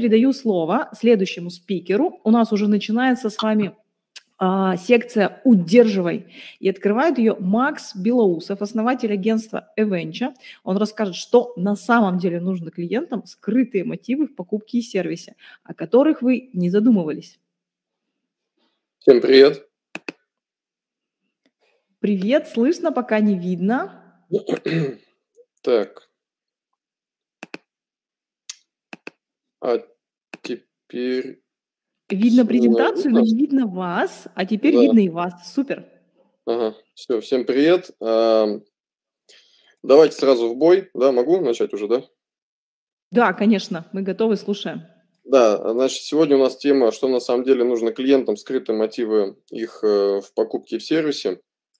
передаю слово следующему спикеру. У нас уже начинается с вами секция «Удерживай». И открывает ее Макс Белоусов, основатель агентства Eventure. Он расскажет, что на самом деле нужно клиентам, скрытые мотивы в покупке и сервисе, о которых вы не задумывались. Всем привет. Привет, слышно, пока не видно. Так. А теперь... Видно презентацию, но не видно вас, а теперь видно и вас. Супер. Ага, все, всем привет. Давайте сразу в бой. Да, могу начать уже, да? Да, конечно, мы готовы, слушаем. Да, значит, сегодня у нас тема, что на самом деле нужно клиентам, скрытые мотивы их в покупке и в сервисе.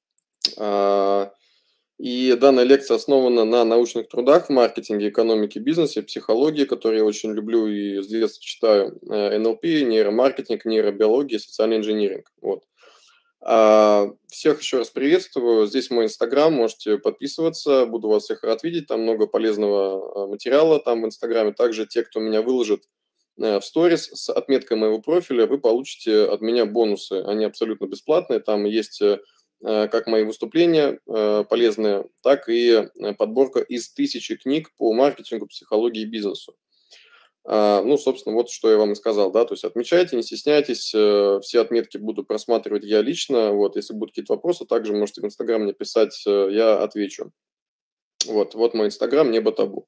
И данная лекция основана на научных трудах в маркетинге, экономике, бизнесе, психологии, которые я очень люблю и с детства читаю, НЛП, нейромаркетинг, нейробиология, социальный инжиниринг. Вот. Всех еще раз приветствую. Здесь мой инстаграм, можете подписываться, буду вас всех рад видеть, там много полезного материала там в инстаграме. Также те, кто меня выложит в сторис с отметкой моего профиля, вы получите от меня бонусы. Они абсолютно бесплатные, там есть как мои выступления полезные, так и подборка из 1000 книг по маркетингу, психологии и бизнесу. Ну, собственно, вот что я вам и сказал, да, то есть отмечайте, не стесняйтесь, все отметки буду просматривать я лично, вот, если будут какие-то вопросы, также можете в Инстаграм мне писать, я отвечу. Вот мой Инстаграм, небо табу.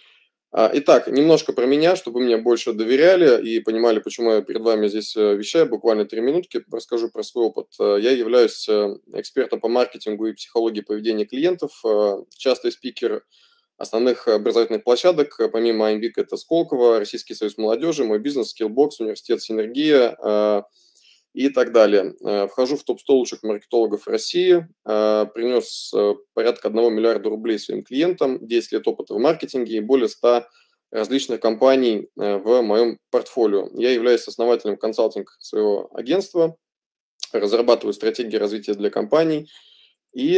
Итак, немножко про меня, чтобы вы мне больше доверяли и понимали, почему я перед вами здесь вещаю. Буквально 3 минутки расскажу про свой опыт. Я являюсь экспертом по маркетингу и психологии поведения клиентов, частый спикер основных образовательных площадок. Помимо IMVIC это Сколково, Российский союз молодежи, мой бизнес, Skillbox, университет Синергия и так далее. Вхожу в топ-100 лучших маркетологов России, принес порядка 1 миллиарда рублей своим клиентам, 10 лет опыта в маркетинге и более 100 различных компаний в моем портфолио. Я являюсь основателем консалтинг своего агентства, разрабатываю стратегии развития для компаний и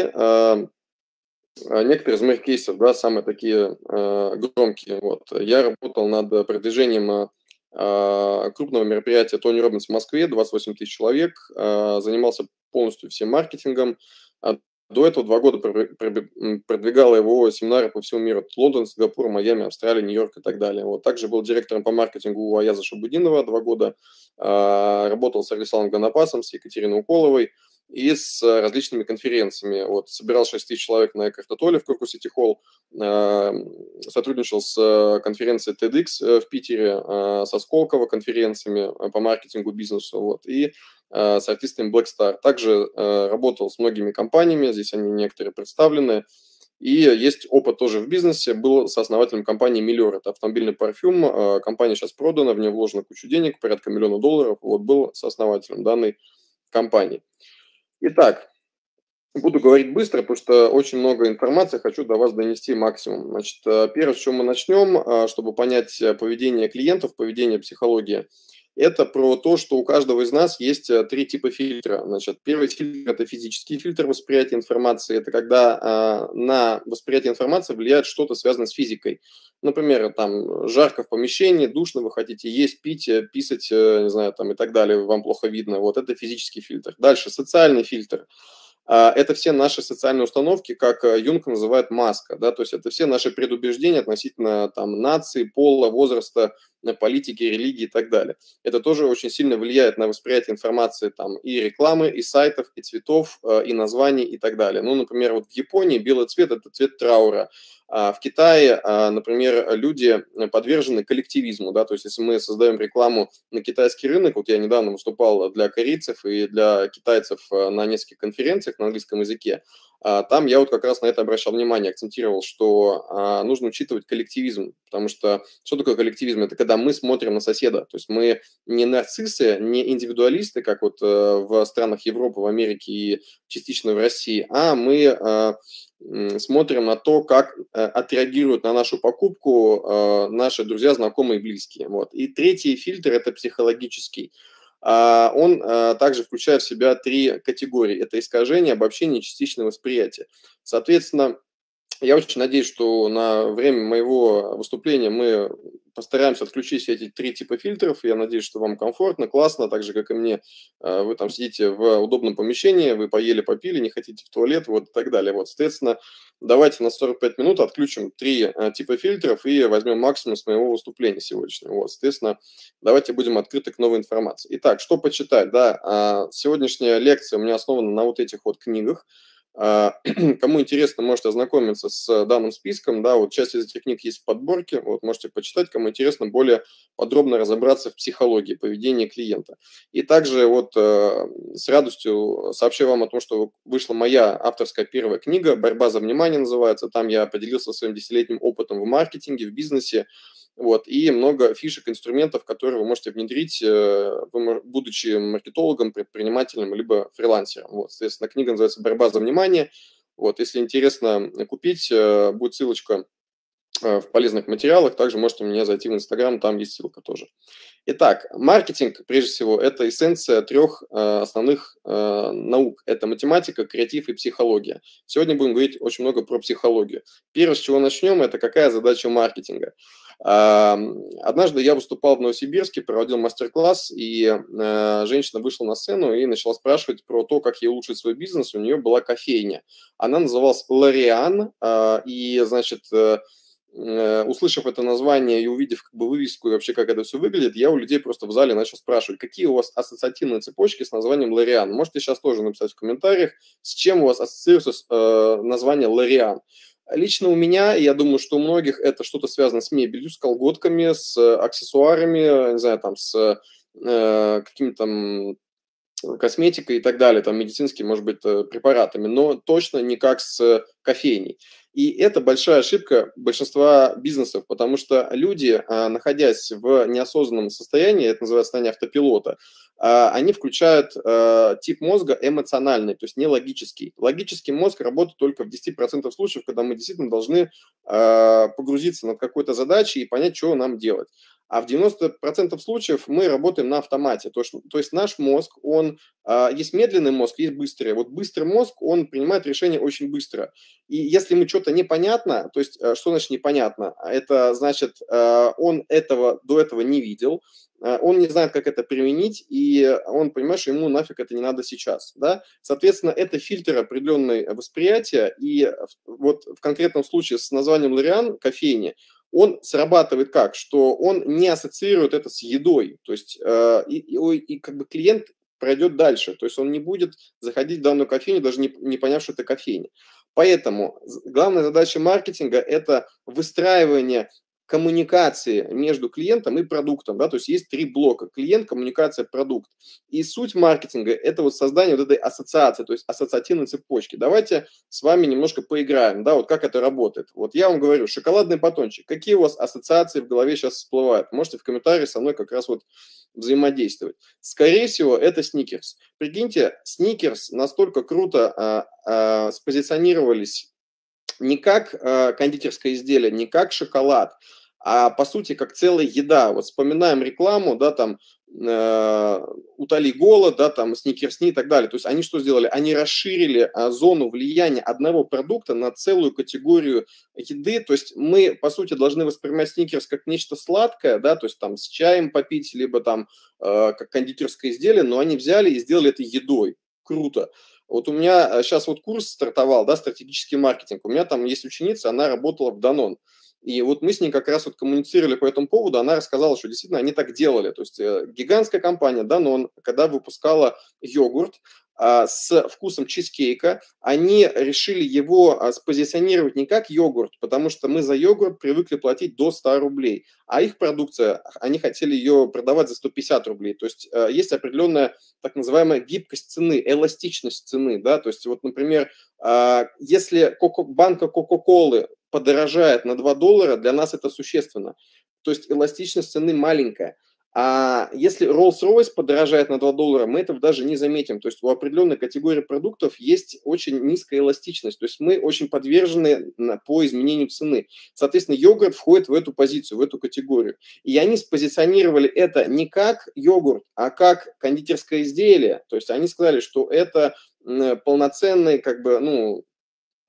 некоторые из моих кейсов, да, самые такие громкие. Вот. Я работал над продвижением крупного мероприятия Тони Роббинс в Москве, 28 тысяч человек, занимался полностью всем маркетингом. До этого 2 года продвигал его семинары по всему миру: Лондон, Сингапур, Майами, Австралия, Нью-Йорк и так далее. Вот. Также был директором по маркетингу у Аяза Шабудинова 2 года, работал с Александром Гонопасом, с Екатериной Уколовой и с различными конференциями. Вот, собирал 6 тысяч человек на Эккарт-Толле в Курку Сити Холл, сотрудничал с конференцией TEDx в Питере, со Сколково конференциями по маркетингу, бизнесу, вот, и с артистами Black Star. Также работал с многими компаниями, здесь они некоторые представлены. И есть опыт тоже в бизнесе, был сооснователем компании Миллер, это автомобильный парфюм, компания сейчас продана, в нее вложено кучу денег, порядка $1 миллиона, вот, был сооснователем данной компании. Итак, буду говорить быстро, потому что очень много информации, хочу до вас донести максимум. Значит, первое, с чего мы начнем, чтобы понять поведение клиентов, поведение психологии, это про то, что у каждого из нас есть 3 типа фильтра. Значит, первый фильтр – это физический фильтр восприятия информации. Это когда на восприятие информации влияет что-то, связанное с физикой. Например, там жарко в помещении, душно, вы хотите есть, пить, писать, не знаю, там и так далее, вам плохо видно. Вот это физический фильтр. Дальше социальный фильтр. Это все наши социальные установки, как Юнг называет маска, да, то есть это все наши предубеждения относительно там нации, пола, возраста, политики, религии и так далее. Это тоже очень сильно влияет на восприятие информации там и рекламы, и сайтов, и цветов, и названий и так далее. Ну, например, вот в Японии белый цвет – это цвет траура. В Китае, например, люди подвержены коллективизму, да, то есть если мы создаем рекламу на китайский рынок, вот я недавно выступал для корейцев и для китайцев на нескольких конференциях на английском языке, там я вот как раз на это обращал внимание, акцентировал, что нужно учитывать коллективизм, потому что такое коллективизм? Это когда мы смотрим на соседа, то есть мы не нарциссы, не индивидуалисты, как вот в странах Европы, в Америке и частично в России, а мы смотрим на то, как отреагируют на нашу покупку наши друзья, знакомые и близкие. Вот. И третий фильтр – это психологический. Он также включает в себя 3 категории. Это искажение, обобщение и частичное восприятие. Соответственно, я очень надеюсь, что на время моего выступления мы постараемся отключить все эти 3 типа фильтров. Я надеюсь, что вам комфортно, классно, так же, как и мне. Вы там сидите в удобном помещении, вы поели, попили, не хотите в туалет, вот и так далее. Вот, соответственно, давайте на 45 минут отключим 3 типа фильтров и возьмем максимум с моего выступления сегодняшнего. Вот, соответственно, давайте будем открыты к новой информации. Итак, что почитать? Да, сегодняшняя лекция у меня основана на вот этих вот книгах. Кому интересно, можете ознакомиться с данным списком, да, вот часть из этих книг есть в подборке, вот можете почитать, кому интересно более подробно разобраться в психологии поведения клиента. И также вот с радостью сообщу вам о том, что вышла моя авторская первая книга «Борьба за внимание» называется, там я поделился своим 10-летним опытом в маркетинге, в бизнесе, вот, и много фишек, инструментов, которые вы можете внедрить, будучи маркетологом, предпринимателем, либо фрилансером. Вот, соответственно, книга называется «Борьба за внимание». Вот, если интересно купить, будет ссылочка в полезных материалах. Также можете мне зайти в Инстаграм, там есть ссылка тоже. Итак, маркетинг, прежде всего, это эссенция 3 основных наук. Это математика, креатив и психология. Сегодня будем говорить очень много про психологию. Первое, с чего начнем, это какая задача маркетинга. Однажды я выступал в Новосибирске, проводил мастер-класс, и женщина вышла на сцену и начала спрашивать про то, как ей улучшить свой бизнес. У нее была кофейня. Она называлась «Лориан», и, значит, услышав это название и увидев как бы вывеску и вообще как это все выглядит, я у людей просто в зале начал спрашивать, какие у вас ассоциативные цепочки с названием Лориан. Можете сейчас тоже написать в комментариях, с чем у вас ассоциируется название Лориан. Лично у меня, я думаю, что у многих это что-то связано с мебелью, с колготками, с аксессуарами, не знаю, там, с какими-то там косметикой и так далее, там, медицинскими, может быть, препаратами, но точно никак с кофейней. И это большая ошибка большинства бизнесов, потому что люди, находясь в неосознанном состоянии, это называется состояние автопилота, они включают тип мозга эмоциональный, то есть не логический. Логический мозг работает только в 10% случаев, когда мы действительно должны погрузиться над какой-то задачей и понять, что нам делать. А в 90% случаев мы работаем на автомате. То есть наш мозг, есть медленный мозг, есть быстрый. Вот быстрый мозг, он принимает решения очень быстро. И если мы что-то непонятно, то есть что значит непонятно? Это значит, он до этого не видел, он не знает, как это применить, и он понимает, что ему нафиг это не надо сейчас. Да? Соответственно, это фильтр определенной восприятия, и вот в конкретном случае с названием Лориан, кофейни, он срабатывает как? Что он не ассоциирует это с едой, то есть и как бы клиент пройдет дальше, то есть он не будет заходить в данную кофейню, даже не поняв, что это кофейня. Поэтому главная задача маркетинга – это выстраивание коммуникации между клиентом и продуктом, да, то есть есть 3 блока: клиент, коммуникация, продукт. И суть маркетинга – это вот создание вот этой ассоциации, то есть ассоциативной цепочки. Давайте с вами немножко поиграем, да, вот как это работает. Вот я вам говорю, шоколадный батончик. Какие у вас ассоциации в голове сейчас всплывают? Можете в комментариях со мной как раз вот взаимодействовать. Скорее всего, это сникерс. Прикиньте, сникерс настолько круто спозиционировались не как кондитерское изделие, не как шоколад, а по сути как целая еда. Вот вспоминаем рекламу, да, там утоли голод, да, там сникерсни и так далее. То есть они что сделали? Они расширили зону влияния одного продукта на целую категорию еды. То есть мы, по сути, должны воспринимать сникерс как нечто сладкое, да, то есть там с чаем попить, либо там как кондитерское изделие, но они взяли и сделали это едой. Круто. Вот у меня сейчас вот курс стартовал, да, стратегический маркетинг. У меня там есть ученица, она работала в Danone. И вот мы с ней как раз вот коммуницировали по этому поводу, она рассказала, что действительно они так делали. То есть гигантская компания Danone, когда выпускала йогурт с вкусом чизкейка, они решили его спозиционировать не как йогурт, потому что мы за йогурт привыкли платить до 100 рублей, а их продукция, они хотели ее продавать за 150 рублей. То есть есть определенная так называемая гибкость цены, эластичность цены. Да? То есть вот, например, если банка Кока-Колы подорожает на $2, для нас это существенно. То есть эластичность цены маленькая. А если Rolls-Royce подорожает на $2, мы этого даже не заметим. То есть у определенной категории продуктов есть очень низкая эластичность. То есть мы очень подвержены по изменению цены. Соответственно, йогурт входит в эту позицию, в эту категорию. И они спозиционировали это не как йогурт, а как кондитерское изделие. То есть они сказали, что это полноценный, как бы,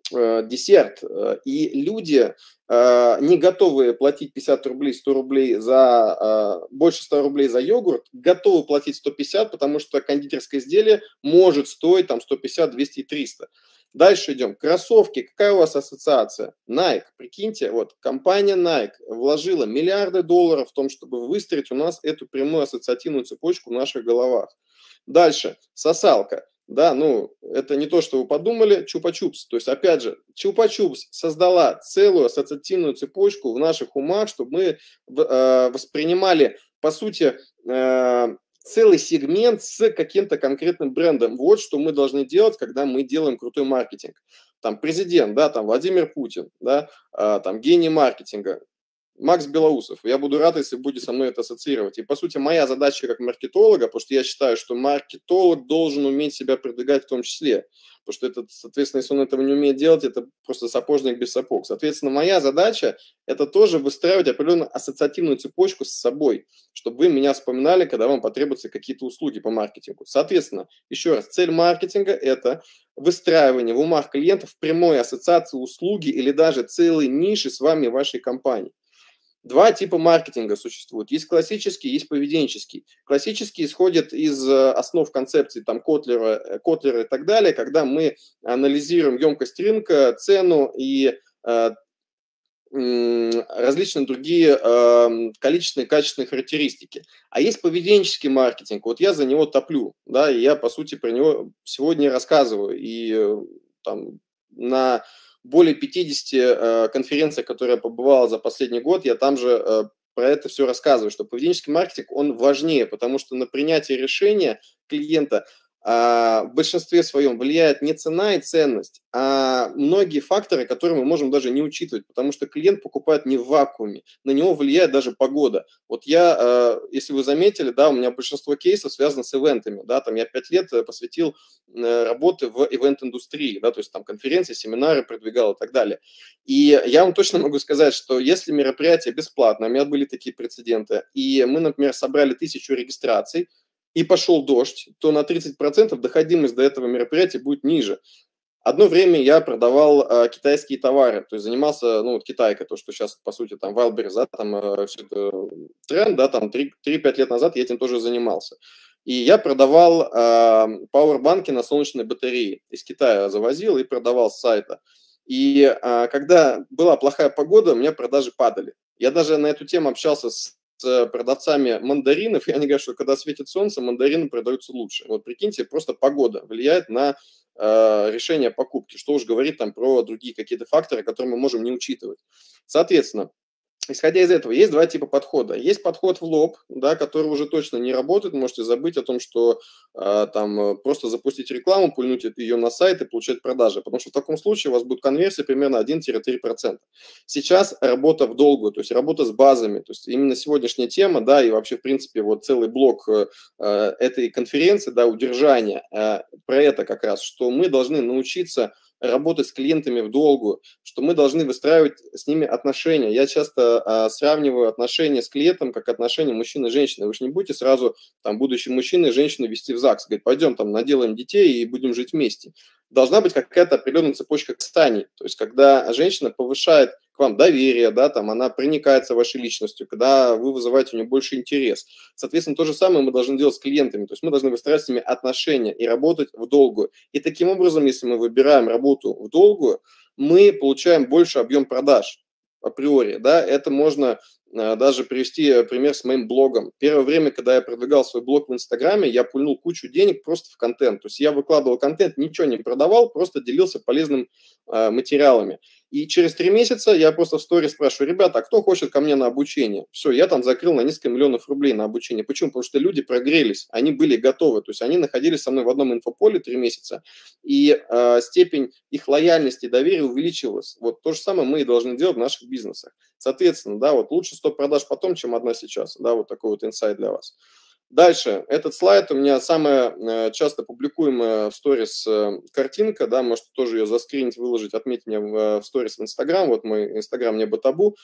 десерт, и люди не готовы платить 50 рублей, 100 рублей за, больше 100 рублей за йогурт, готовы платить 150, потому что кондитерское изделие может стоить там 150, 200 и 300. Дальше идем. Кроссовки. Какая у вас ассоциация? Nike. Прикиньте, вот компания Nike вложила миллиарды долларов в том, чтобы выстроить у нас эту прямую ассоциативную цепочку в наших головах. Дальше. Сосалка. Да, ну, это не то, что вы подумали, чупа-чупс. То есть, опять же, чупа-чупс создала целую ассоциативную цепочку в наших умах, чтобы мы воспринимали, по сути, целый сегмент с каким-то конкретным брендом. Вот что мы должны делать, когда мы делаем крутой маркетинг. Там президент, да, там Владимир Путин, да, там гений маркетинга, Макс Белоусов. Я буду рад, если будете со мной это ассоциировать. И, по сути, моя задача как маркетолога, потому что я считаю, что маркетолог должен уметь себя продвигать в том числе. Потому что, это, соответственно, если он этого не умеет делать, это просто сапожник без сапог. Соответственно, моя задача – это тоже выстраивать определенную ассоциативную цепочку с собой, чтобы вы меня вспоминали, когда вам потребуются какие-то услуги по маркетингу. Соответственно, еще раз, цель маркетинга – это выстраивание в умах клиентов прямой ассоциации услуги или даже целой ниши с вами и вашей компанией. Два типа маркетинга существуют. Есть классический, есть поведенческий. Классический исходит из основ концепции там, Котлера и так далее, когда мы анализируем емкость рынка, цену и различные другие количественные и качественные характеристики. А есть поведенческий маркетинг. Вот я за него топлю, да, и я, по сути, про него сегодня рассказываю. И там на более 50 конференциях, которые я побывал за последний год, я там же про это все рассказываю, что поведенческий маркетинг, он важнее, потому что на принятие решения клиента в большинстве своем влияет не цена и ценность, а многие факторы, которые мы можем даже не учитывать, потому что клиент покупает не в вакууме, на него влияет даже погода. Вот я, если вы заметили, да, у меня большинство кейсов связано с ивентами, да, там я 5 лет посвятил работы в ивент-индустрии, да, то есть там конференции, семинары продвигал и так далее. И я вам точно могу сказать, что если мероприятие бесплатное, у меня были такие прецеденты, и мы, например, собрали 1000 регистраций, и пошел дождь, то на 30% доходимость до этого мероприятия будет ниже. Одно время я продавал китайские товары, то есть занимался, ну, вот Китайка, то, что сейчас, по сути, там, Wildberries, да, там, все это тренд, да, там, 3-5 лет назад я этим тоже занимался. И я продавал пауэрбанки на солнечной батарее. Из Китая завозил и продавал с сайта. И когда была плохая погода, у меня продажи падали. Я даже на эту тему общался с продавцами мандаринов, и они говорят, что когда светит солнце, мандарины продаются лучше. Вот прикиньте, просто погода влияет на решение покупки. Что уж говорить там про другие какие-то факторы, которые мы можем не учитывать. Соответственно, исходя из этого, есть два типа подхода. Есть подход в лоб, да, который уже точно не работает. Можете забыть о том, что там просто запустить рекламу, пульнуть ее на сайт и получать продажи. Потому что в таком случае у вас будет конверсия примерно 1-3%. Сейчас работа в долгую, то есть работа с базами. То есть именно сегодняшняя тема, да, и вообще, в принципе, вот целый блок этой конференции, да, удержания, про это как раз, что мы должны научиться работать с клиентами в долгую, что мы должны выстраивать с ними отношения. Я часто сравниваю отношения с клиентом как отношения мужчины и женщины. Вы же не будете сразу там будущий мужчина и женщину вести в ЗАГС, говорить, пойдем там наделаем детей и будем жить вместе. Должна быть какая-то определенная цепочка кстати. То есть когда женщина повышает к вам доверие, да, там она проникается вашей личностью, когда вы вызываете у нее больше интерес. Соответственно, то же самое мы должны делать с клиентами. То есть мы должны выстраивать с ними отношения и работать в долгую. И таким образом, если мы выбираем работу в долгую, мы получаем больше объем продаж априори. Да? Это можно даже привести пример с моим блогом. Первое время, когда я продвигал свой блог в Инстаграме, я пульнул кучу денег просто в контент. То есть я выкладывал контент, ничего не продавал, просто делился полезными материалами. И через 3 месяца я просто в сторис спрашиваю, ребята, а кто хочет ко мне на обучение? Все, я там закрыл на несколько миллионов рублей на обучение. Почему? Потому что люди прогрелись, они были готовы. То есть они находились со мной в одном инфополе 3 месяца, и степень их лояльности и доверия увеличилась. Вот то же самое мы и должны делать в наших бизнесах. Соответственно, да, вот лучше 100 продаж потом, чем одна сейчас. Да, вот такой вот инсайт для вас. Дальше, этот слайд у меня самая часто публикуемая в сторис картинка, да, можете тоже ее заскринить, выложить, отметить меня в сторис в Инстаграм, вот мой Инстаграм Небо Табу.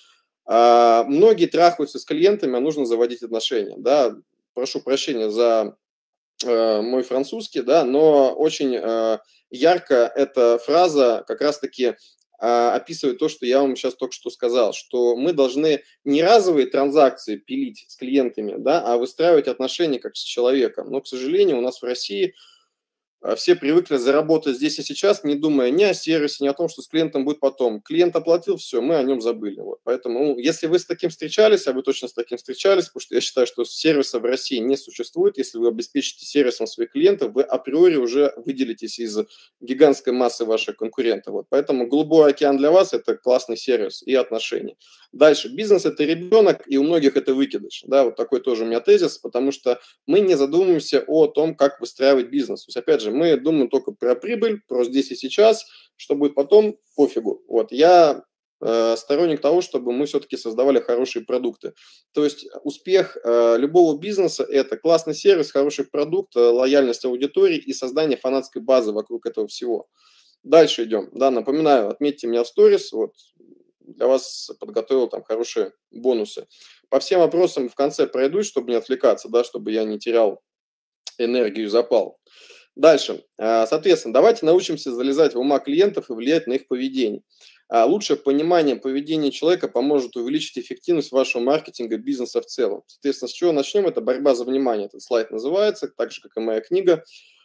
Многие трахаются с клиентами, а нужно заводить отношения, да, прошу прощения за мой французский, да, но очень ярко эта фраза как раз-таки описывает то, что я вам сейчас только что сказал, что мы должны не разовые транзакции пилить с клиентами, да, а выстраивать отношения как с человеком. Но, к сожалению, у нас в России все привыкли заработать здесь и сейчас, не думая ни о сервисе, ни о том, что с клиентом будет потом. Клиент оплатил, все, мы о нем забыли. Вот. Поэтому, если вы с таким встречались, а вы точно с таким встречались, потому что я считаю, что сервиса в России не существует, если вы обеспечите сервисом своих клиентов, вы априори уже выделитесь из гигантской массы ваших конкурентов. Вот. Поэтому «Голубой океан» для вас – это классный сервис и отношения. Дальше. Бизнес – это ребенок, и у многих это выкидыш. Да, вот такой тоже у меня тезис, потому что мы не задумываемся о том, как выстраивать бизнес. То есть, опять же, мы думаем только про прибыль, про здесь и сейчас, что будет потом, пофигу. Вот, я сторонник того, чтобы мы все-таки создавали хорошие продукты. То есть успех любого бизнеса – это классный сервис, хороший продукт, лояльность аудитории и создание фанатской базы вокруг этого всего. Дальше идем. Да, напоминаю, отметьте меня в сторис, вот, для вас подготовил там хорошие бонусы. По всем вопросам в конце пройдусь, чтобы не отвлекаться, да, чтобы я не терял энергию и запал. Дальше. Соответственно, давайте научимся залезать в ума клиентов и влиять на их поведение. Лучшее понимание поведения человека поможет увеличить эффективность вашего маркетинга и бизнеса в целом. Соответственно, с чего начнем? Это борьба за внимание. Этот слайд называется, так же, как и моя книга.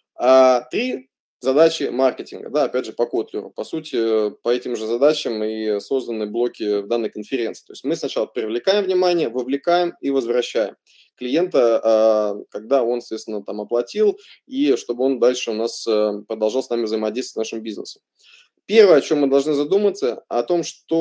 3 задачи маркетинга, да, опять же, по Котлеру. По сути, по этим же задачам и созданы блоки в данной конференции. То есть мы сначала привлекаем внимание, вовлекаем и возвращаем клиента, когда он, соответственно, там оплатил, и чтобы он дальше у нас продолжал с нами взаимодействовать с нашим бизнесом. Первое, о чем мы должны задуматься, о том,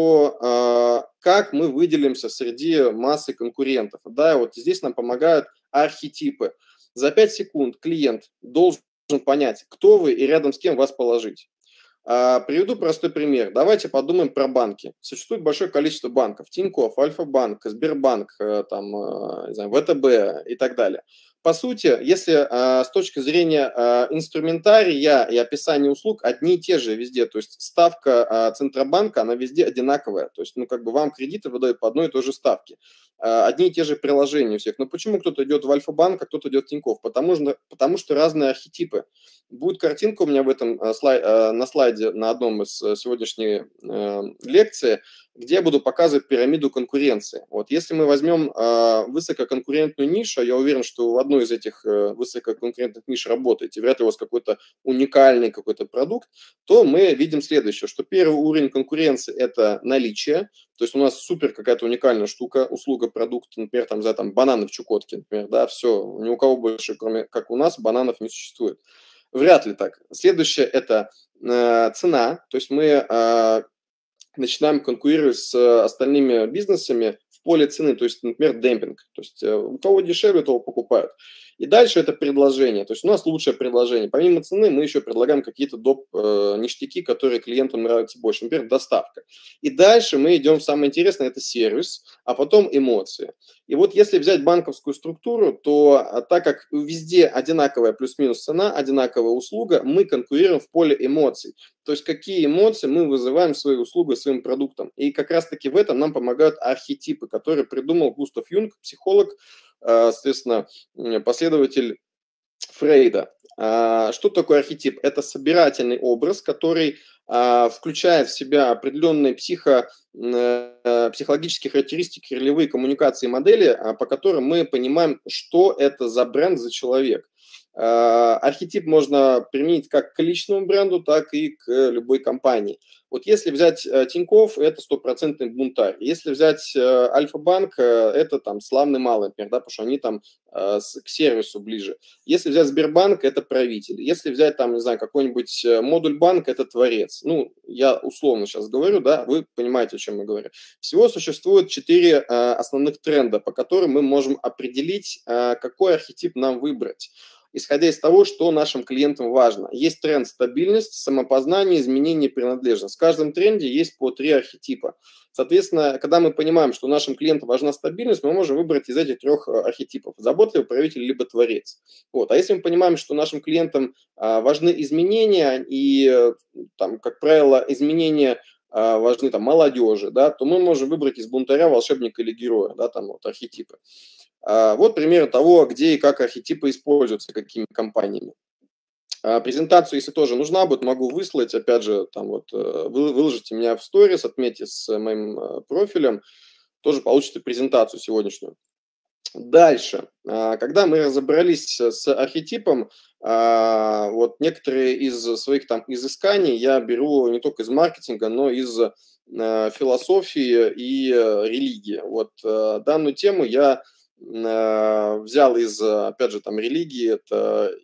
что как мы выделимся среди массы конкурентов. Да, вот здесь нам помогают архетипы. За 5 секунд клиент должен понять, кто вы и рядом с кем вас положить. Приведу простой пример. Давайте подумаем про банки. Существует большое количество банков. Тинькофф, Альфа-банк, Сбербанк, там, не знаю, ВТБ и так далее. По сути, если с точки зрения инструментария и описания услуг одни и те же везде, то есть ставка Центробанка, она везде одинаковая. То есть, ну, как бы вам кредиты выдают по одной и той же ставке. Одни и те же приложения у всех. Но почему кто-то идет в Альфа-банк, а кто-то идет в Тинькофф? Потому что разные архетипы. Будет картинка у меня в этом на слайде на одном из сегодняшней лекции, где я буду показывать пирамиду конкуренции. Вот если мы возьмем высококонкурентную нишу, я уверен, что в одной из этих высококонкурентных ниш работаете, вряд ли у вас какой-то уникальный какой-то продукт, то мы видим следующее, что первый уровень конкуренции – это наличие, то есть у нас супер какая-то уникальная штука, услуга, продукт, например, там, за там, бананы в Чукотке, например, да, все, ни у кого больше, кроме как у нас, бананов не существует. Вряд ли так. Следующее – это цена, то есть мы начинаем конкурировать с остальными бизнесами в поле цены, то есть, например, демпинг. То есть у кого дешевле, того покупают. И дальше это предложение. То есть у нас лучшее предложение. Помимо цены мы еще предлагаем какие-то доп. Ништяки, которые клиентам нравятся больше. Например, доставка. И дальше мы идем в самое интересное, это сервис, а потом эмоции. И вот если взять банковскую структуру, то так как везде одинаковая плюс-минус цена, одинаковая услуга, мы конкурируем в поле эмоций. То есть какие эмоции мы вызываем своей услугой, своим продуктом. И как раз-таки в этом нам помогают архетипы, которые придумал Густав Юнг, психолог, соответственно, последователь Фрейда. Что такое архетип? Это собирательный образ, который включает в себя определенные психологические характеристики, ролевые коммуникации, модели, по которым мы понимаем, что это за бренд, за человек. Архетип можно применить как к личному бренду, так и к любой компании. Вот если взять Тинькофф, это стопроцентный бунтарь. Если взять Альфа-банк, это там славный малый, например, да, потому что они там к сервису ближе. Если взять Сбербанк, это правитель. Если взять там, не знаю, какой-нибудь модуль банк, это творец. Ну, я условно сейчас говорю, да, вы понимаете, о чем я говорю. Всего существует 4 основных тренда, по которым мы можем определить, какой архетип нам выбрать, исходя из того, что нашим клиентам важно. Есть тренд стабильность, самопознание, изменение, принадлежность. В каждом тренде есть по 3 архетипа. Соответственно, когда мы понимаем, что нашим клиентам важна стабильность, мы можем выбрать из этих 3 архетипов. Заботливый правитель либо творец. Вот. А если мы понимаем, что нашим клиентам важны изменения, и, там, как правило, изменения важны там, молодежи, да, то мы можем выбрать из бунтаря, волшебника или героя, да, там вот архетипы. Вот примеры того, где и как архетипы используются, какими компаниями. Презентацию, если тоже нужна будет, могу выслать. Опять же, там вот выложите меня в сторис, отметьте с моим профилем, тоже получите презентацию сегодняшнюю. Дальше. Когда мы разобрались с архетипом, вот некоторые из своих там изысканий я беру не только из маркетинга, но и из философии и религии. Вот данную тему я взял из, опять же, там религии, это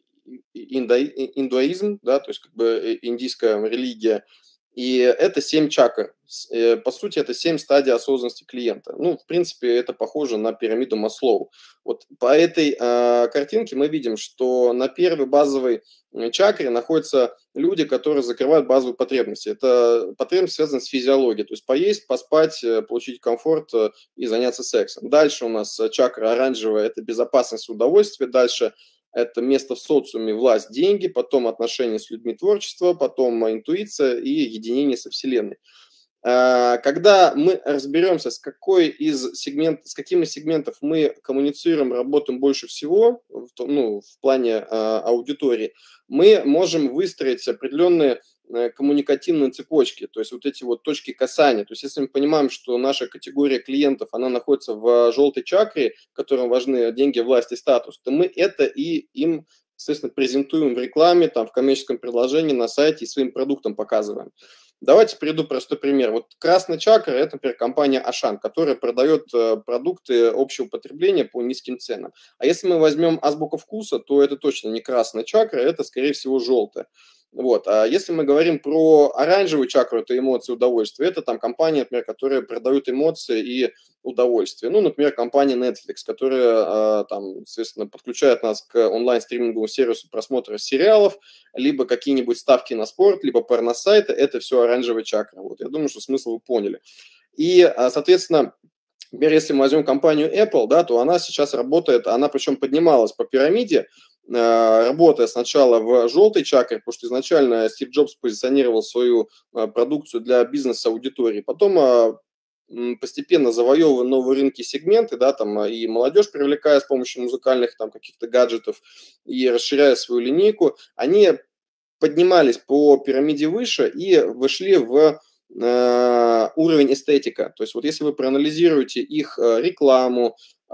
индуизм, да, то есть как бы индийская религия, и это 7 чакр. По сути, это 7 стадий осознанности клиента. Ну, в принципе, это похоже на пирамиду Маслоу. Вот по этой картинке мы видим, что на первой базовой чакре находятся люди, которые закрывают базовые потребности. Это потребность связана с физиологией, то есть поесть, поспать, получить комфорт и заняться сексом. Дальше у нас чакра оранжевая – это безопасность и удовольствие. Дальше это место в социуме, власть, деньги, потом отношения с людьми, творчество, потом интуиция и единение со Вселенной. Когда мы разберемся, с каким из сегментов мы коммуницируем, работаем больше всего, в плане аудитории, мы можем выстроить определенные коммуникативные цепочки, то есть вот эти вот точки касания. То есть если мы понимаем, что наша категория клиентов, она находится в желтой чакре, которым важны деньги, власть и статус, то мы это и им, естественно, презентуем в рекламе, там, в коммерческом предложении, на сайте и своим продуктам показываем. Давайте приведу простой пример. Вот красная чакра – это, например, компания Ашан, которая продает продукты общего потребления по низким ценам. А если мы возьмем азбуку вкуса, то это точно не красная чакра, это, скорее всего, желтая. Вот. А если мы говорим про оранжевую чакру, это эмоции, удовольствие, это там компания, например, которая продают эмоции и удовольствие. Ну, например, компания Netflix, которая там, соответственно, подключает нас к онлайн-стриминговому сервису просмотра сериалов, либо какие-нибудь ставки на спорт, либо порносайты, это все оранжевая чакра. Вот. Я думаю, что смысл вы поняли. И, соответственно, например, если мы возьмем компанию Apple, да, то она сейчас работает, она причем поднималась по пирамиде, работая сначала в желтой чакре, потому что изначально Стив Джобс позиционировал свою продукцию для бизнес-аудитории, потом постепенно завоевывая новые рынки, сегменты, да, там и молодежь привлекая с помощью музыкальных там каких-то гаджетов и расширяя свою линейку, они поднимались по пирамиде выше и вышли в уровень эстетика. То есть вот если вы проанализируете их рекламу,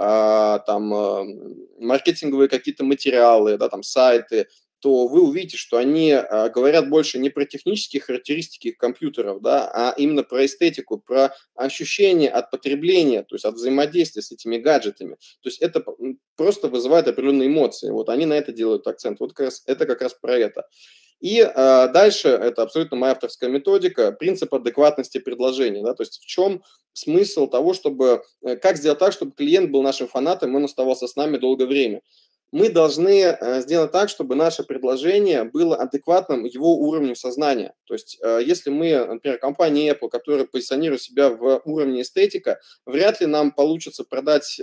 там маркетинговые какие-то материалы, да, там сайты, то вы увидите, что они говорят больше не про технические характеристики компьютеров, да, а именно про эстетику, про ощущение от потребления, то есть от взаимодействия с этими гаджетами. То есть это просто вызывает определенные эмоции. Вот они на это делают акцент. Вот это как раз про это. И дальше, это абсолютно моя авторская методика, принцип адекватности предложения. Да, то есть в чем смысл того, чтобы, как сделать так, чтобы клиент был нашим фанатом, и он оставался с нами долгое время. Мы должны сделать так, чтобы наше предложение было адекватным его уровню сознания. То есть если мы, например, компания Apple, которая позиционирует себя в уровне эстетика, вряд ли нам получится продать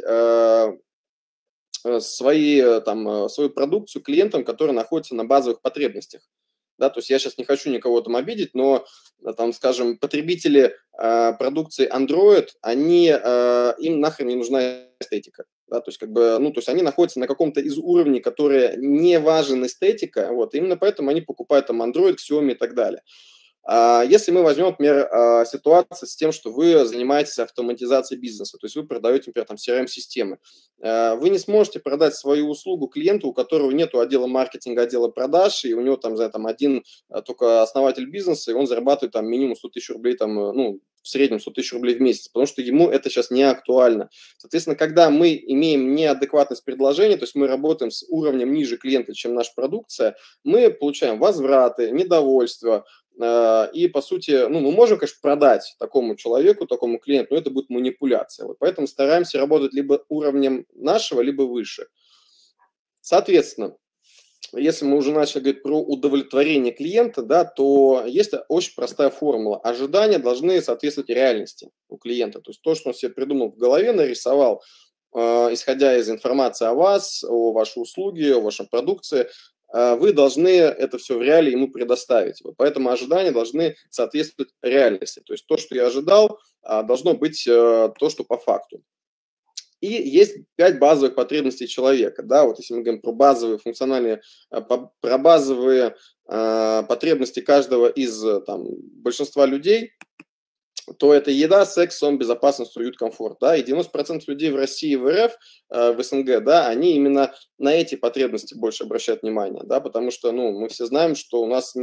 свою продукцию клиентам, которые находятся на базовых потребностях. Да, то есть я сейчас не хочу никого там обидеть, но, там, скажем, потребители продукции Android, им нахрен не нужна эстетика. Да, то есть, как бы, то есть они находятся на каком-то из уровней, которые не важен эстетика, вот, именно поэтому они покупают там Android, Xiaomi и так далее. Если мы возьмем, например, ситуацию с тем, что вы занимаетесь автоматизацией бизнеса, то есть вы продаете, например, там CRM-системы, вы не сможете продать свою услугу клиенту, у которого нет отдела маркетинга, отдела продаж, и у него там, один только основатель бизнеса, и он зарабатывает там минимум 100 тысяч рублей, там, в среднем 100 тысяч рублей в месяц, потому что ему это сейчас не актуально. Соответственно, когда мы имеем неадекватность предложения, то есть мы работаем с уровнем ниже клиента, чем наша продукция, мы получаем возвраты, недовольство, и, по сути, мы можем, конечно, продать такому человеку, такому клиенту, но это будет манипуляция. Вот поэтому стараемся работать либо уровнем нашего, либо выше. Соответственно, если мы уже начали говорить про удовлетворение клиента, да, то есть очень простая формула. Ожидания должны соответствовать реальности у клиента. То есть то, что он себе придумал в голове, нарисовал, исходя из информации о вас, о вашей услуге, о вашей продукции, вы должны это все в реале ему предоставить. Поэтому ожидания должны соответствовать реальности. То есть то, что я ожидал, должно быть то, что по факту. И есть 5 базовых потребностей человека. Да, вот если мы говорим про базовые функциональные, про базовые потребности каждого из там, большинства людей, то это еда, секс, сон, безопасность, уют, комфорт. Да? И 90% людей в России, в РФ, в СНГ, да, они именно на эти потребности больше обращают внимание, да, потому что мы все знаем, что у нас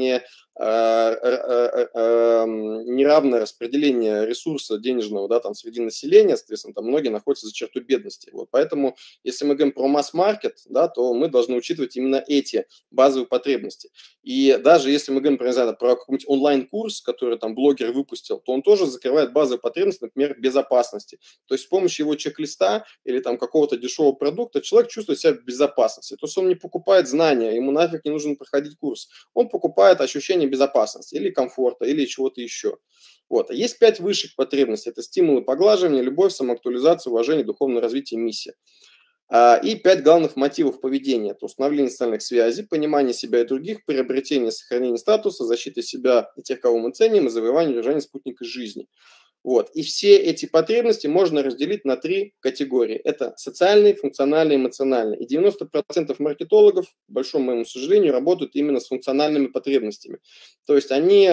неравное распределение ресурса денежного, да, там, среди населения, соответственно, там многие находятся за чертой бедности. Вот, поэтому, если мы говорим про масс-маркет, да, то мы должны учитывать именно эти базовые потребности. И даже если мы говорим, про какой-нибудь онлайн-курс, который там блогер выпустил, то он тоже закрывает базовые потребности, например, безопасности. То есть с помощью его чек-листа или там какого-то дешевого продукта человек чувствует себя в безопасности. То есть он не покупает знания, ему нафиг не нужно проходить курс. Он покупает ощущение безопасности или комфорта, или чего-то еще. Вот. А есть 5 высших потребностей. Это стимулы поглаживания, любовь, самоактуализация, уважение, духовное развитие, миссия. И 5 главных мотивов поведения. Это установление социальных связей, понимание себя и других, приобретение, сохранение статуса, защита себя и тех, кого мы ценим, и завоевание удержания спутника жизни. Вот. И все эти потребности можно разделить на 3 категории. Это социальные, функциональные, эмоциональные. И 90% маркетологов, к большому моему сожалению, работают именно с функциональными потребностями. То есть они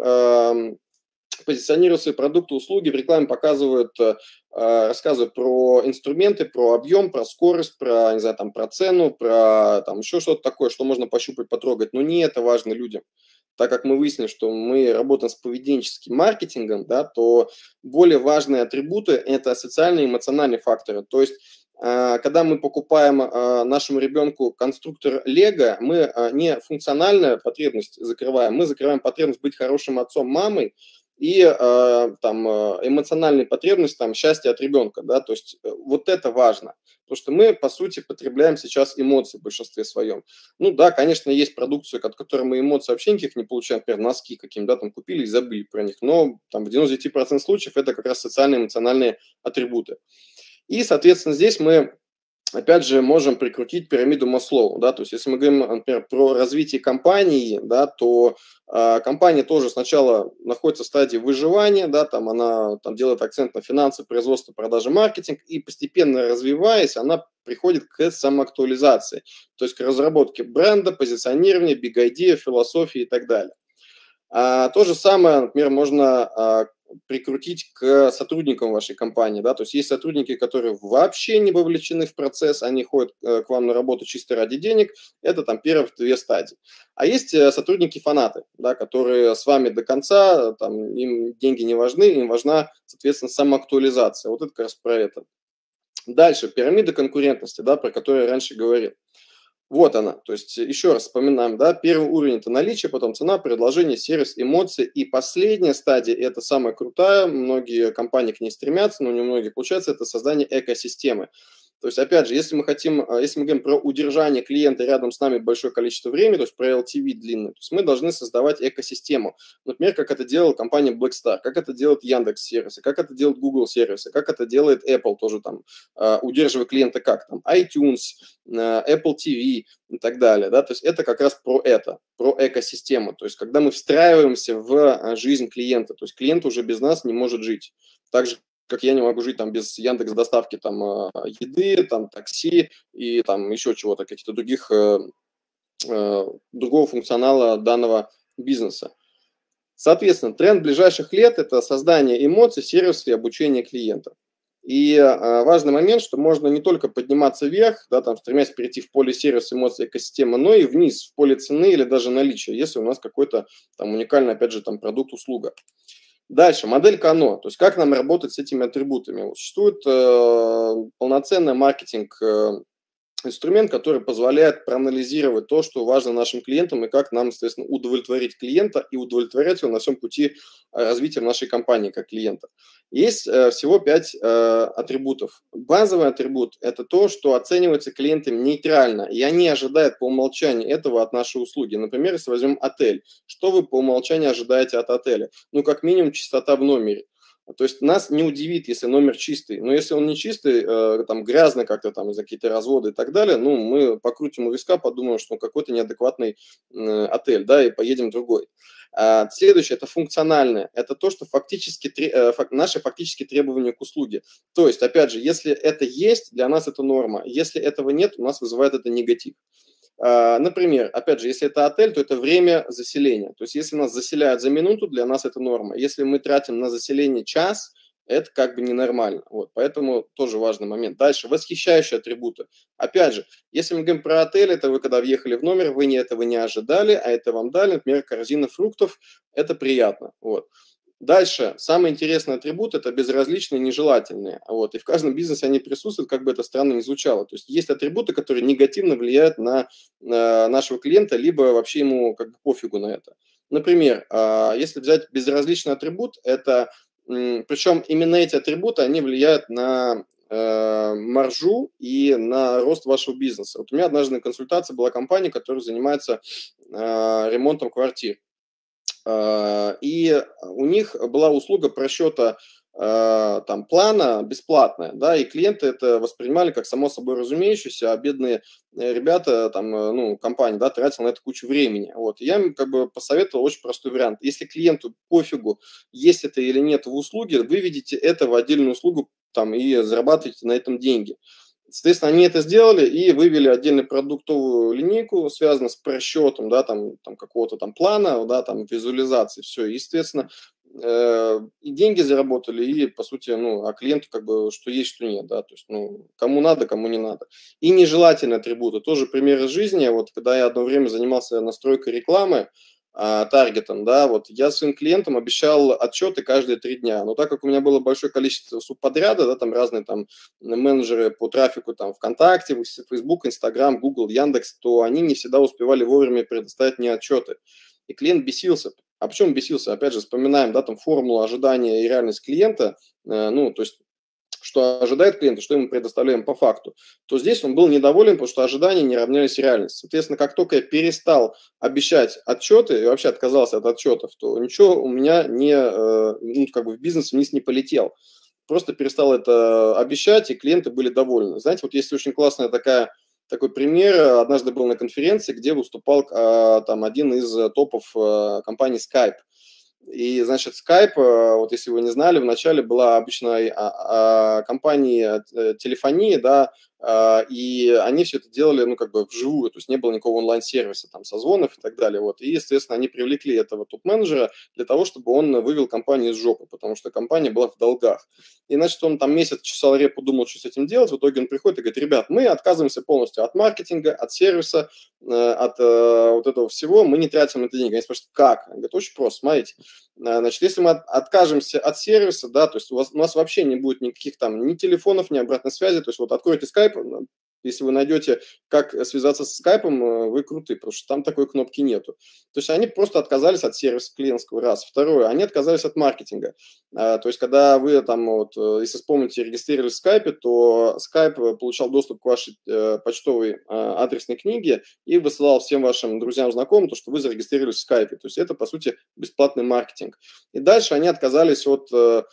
позиционируют свои продукты, услуги, в рекламе показывают, рассказывают про инструменты, про объем, про скорость, про, не знаю, там, про цену, про там, еще что-то такое, что можно пощупать, потрогать. Но не это важно людям. Так как мы выяснили, что мы работаем с поведенческим маркетингом, да, то более важные атрибуты – это социальные и эмоциональные факторы. То есть, когда мы покупаем нашему ребенку конструктор Лего, мы не функциональную потребность закрываем, мы закрываем потребность быть хорошим отцом, мамой, и там эмоциональные потребности, там, счастье от ребенка, да, то есть вот это важно, потому что мы, по сути, потребляем сейчас эмоции в большинстве своем. Ну да, конечно, есть продукция, от которой мы эмоций вообще никаких не получаем, например, носки каким, да, там купили и забыли про них, но там в 99% случаев это как раз социальные, эмоциональные атрибуты. И, соответственно, здесь мы опять же, можем прикрутить пирамиду Маслоу, да, то есть если мы говорим, например, про развитие компании, да, то компания тоже сначала находится в стадии выживания, да, там она там делает акцент на финансы, производство, продажи, маркетинг, и постепенно развиваясь, она приходит к самоактуализации, то есть к разработке бренда, позиционирования, big idea, философии и так далее. То же самое, например, можно прикрутить к сотрудникам вашей компании, да, то есть есть сотрудники, которые вообще не вовлечены в процесс, они ходят к вам на работу чисто ради денег, это там первые 2 стадии. А есть сотрудники-фанаты, да, которые с вами до конца, там, им деньги не важны, им важна, соответственно, самоактуализация, вот это как раз про это. Дальше, пирамида конкурентности, да, про которую я раньше говорил. Вот она, то есть еще раз вспоминаем, да, первый уровень – это наличие, потом цена, предложение, сервис, эмоции, и последняя стадия – это самая крутая, многие компании к ней стремятся, но не у многих получается, это создание экосистемы. То есть, опять же, если мы говорим про удержание клиента рядом с нами большое количество времени, то есть про LTV длинный, то есть мы должны создавать экосистему. Например, как это делала компания Blackstar, как это делает Яндекс.Сервисы, как это делает Google сервисы, как это делает Apple тоже там, удерживая клиента как там, iTunes, Apple TV и так далее. Да? То есть это как раз про это, про экосистему. То есть когда мы встраиваемся в жизнь клиента, то есть клиент уже без нас не может жить. Также как я не могу жить там без Яндекс доставки там еды, там такси и там еще чего-то, каких-то других другого функционала данного бизнеса. Соответственно, тренд ближайших лет – это создание эмоций, сервисов и обучение клиентов. И важный момент, что можно не только подниматься вверх, да, там, стремясь перейти в поле сервиса, эмоций, экосистемы, но и вниз, в поле цены или даже наличия, если у нас какой-то там уникальный, опять же, там продукт, услуга. Дальше, модель Кано, то есть как нам работать с этими атрибутами. Вот существует полноценный маркетинг инструмент, который позволяет проанализировать то, что важно нашим клиентам и как нам, естественно, удовлетворить клиента и удовлетворять его на всем пути развития нашей компании как клиента. Есть всего 5 атрибутов. Базовый атрибут – это то, что оценивается клиентами нейтрально, и они ожидают по умолчанию этого от нашей услуги. Например, если возьмем отель, что вы по умолчанию ожидаете от отеля? Ну, как минимум, чистота в номере. То есть нас не удивит, если номер чистый. Но если он не чистый, там грязный как-то там из-за какие-то разводы и так далее, ну, мы покрутим у виска, подумаем, что какой-то неадекватный отель, да, и поедем в другой. Следующее – это функциональное. Это то, что наши фактические требования к услуге. То есть, опять же, если это есть, для нас это норма. Если этого нет, у нас вызывает это негатив. Например, опять же, если это отель, то это время заселения. То есть если нас заселяют за минуту, для нас это норма. Если мы тратим на заселение час, это как бы ненормально. Вот, поэтому тоже важный момент. Дальше, восхищающие атрибуты. Опять же, если мы говорим про отель, это вы когда въехали в номер, вы этого не ожидали, а это вам дали, например, корзина фруктов, это приятно. Вот. Дальше, самый интересный атрибут – это безразличные, нежелательные. Вот. И в каждом бизнесе они присутствуют, как бы это странно ни звучало. То есть есть атрибуты, которые негативно влияют на нашего клиента, либо вообще ему как бы пофигу на это. Например, если взять безразличный атрибут, это, причем именно эти атрибуты, они влияют на маржу и на рост вашего бизнеса. Вот у меня однажды на консультации была компания, которая занимается ремонтом квартир. И у них была услуга просчета там, плана бесплатная, да, и клиенты это воспринимали как само собой разумеющееся, а бедные ребята, там, ну, компания, да, тратила на это кучу времени. Вот. И я им как бы посоветовал очень простой вариант. Если клиенту пофигу, есть это или нет в услуге, выведите это в отдельную услугу там, и зарабатывайте на этом деньги. Соответственно, они это сделали и вывели отдельную продуктовую линейку, связанную с просчетом, да, там какого-то там плана, да, там визуализации, все. И, естественно, и деньги заработали, и, по сути, ну, а клиенту как бы что есть, что нет, да, то есть, ну, кому надо, кому не надо. И нежелательные атрибуты, тоже пример из жизни, вот, когда я одно время занимался настройкой рекламы, таргетом, да, вот я своим клиентам обещал отчеты каждые 3 дня, но так как у меня было большое количество субподряда, да, там разные там менеджеры по трафику там ВКонтакте, Facebook, Instagram, Google, Яндекс, то они не всегда успевали вовремя предоставить мне отчеты. И клиент бесился. А почему бесился? Опять же, вспоминаем, да, там формулу ожидания и реальность клиента, ну, то есть что ожидает клиент, что ему предоставляем по факту, то здесь он был недоволен, потому что ожидания не равнялись реальности. Соответственно, как только я перестал обещать отчеты и вообще отказался от отчетов, то ничего у меня не, ну, как бы в бизнес вниз не полетел. Просто перестал это обещать, и клиенты были довольны. Знаете, вот есть очень классная такой пример. Однажды был на конференции, где выступал там один из топов компании Skype. И, значит, Skype, вот если вы не знали, вначале была обычной компанией телефонии, да, и они все это делали, ну, как бы вживую, то есть не было никакого онлайн-сервиса, там, созвонов и так далее, вот. И, естественно, они привлекли этого топ-менеджера для того, чтобы он вывел компанию из жопы, потому что компания была в долгах. И, значит, он там месяц чесал репу, думал, что с этим делать, в итоге он приходит и говорит: ребят, мы отказываемся полностью от маркетинга, от сервиса, от вот этого всего, мы не тратим на это деньги. Они спрашивают: как? Он говорит: очень просто, смотрите. Значит, если мы откажемся от сервиса, да, то есть у нас вообще не будет никаких там ни телефонов, ни обратной связи, то есть вот откройте Skype, если вы найдете, как связаться с скайпом, вы круты, потому что там такой кнопки нету. То есть они просто отказались от сервиса клиентского, раз. Второе, они отказались от маркетинга. То есть когда вы там, вот, если вспомните, регистрировались в скайпе, то Skype получал доступ к вашей почтовой адресной книге и высылал всем вашим друзьям, знакомым то, что вы зарегистрировались в скайпе. То есть это, по сути, бесплатный маркетинг. И дальше они отказались от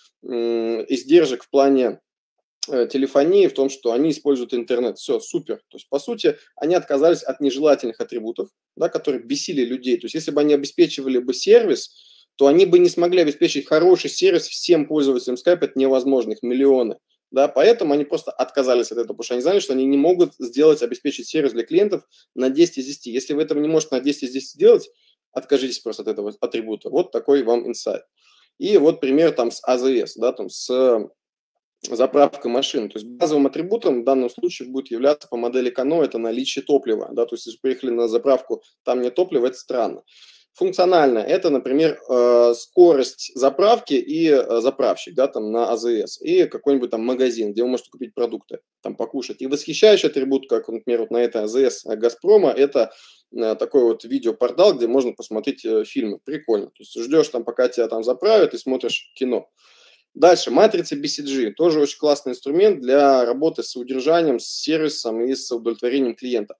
издержек в плане телефонии, в том, что они используют интернет. Все, супер. То есть, по сути, они отказались от нежелательных атрибутов, да, которые бесили людей. То есть, если бы они обеспечивали бы сервис, то они бы не смогли обеспечить хороший сервис всем пользователям Skype, это невозможно, их миллионы. Да, поэтому они просто отказались от этого, потому что они знали, что они не могут обеспечить сервис для клиентов на 10 из 10. Если вы этого не можете на 10 из 10 сделать, откажитесь просто от этого атрибута. Вот такой вам инсайт. И вот пример там с АЗС, да, там с заправка машин. То есть базовым атрибутом в данном случае будет являться по модели Кано это наличие топлива. Да? То есть если приехали на заправку, там нет топлива, это странно. Функционально это, например, скорость заправки и заправщик, да, там на АЗС, и какой-нибудь там магазин, где вы можете купить продукты, там покушать. И восхищающий атрибут, как, например, вот на этой АЗС Газпрома, это такой вот видеопортал, где можно посмотреть фильмы. Прикольно. То есть ждешь там, пока тебя там заправят, и смотришь кино. Дальше, матрица BCG, тоже очень классный инструмент для работы с удержанием, с сервисом и с удовлетворением клиента.